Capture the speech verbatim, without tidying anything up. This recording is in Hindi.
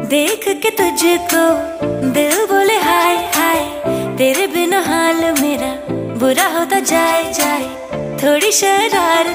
देख के तुझको दिल बोले हाय हाय, तेरे बिना हाल मेरा बुरा होता जाए जाए। थोड़ी शरारत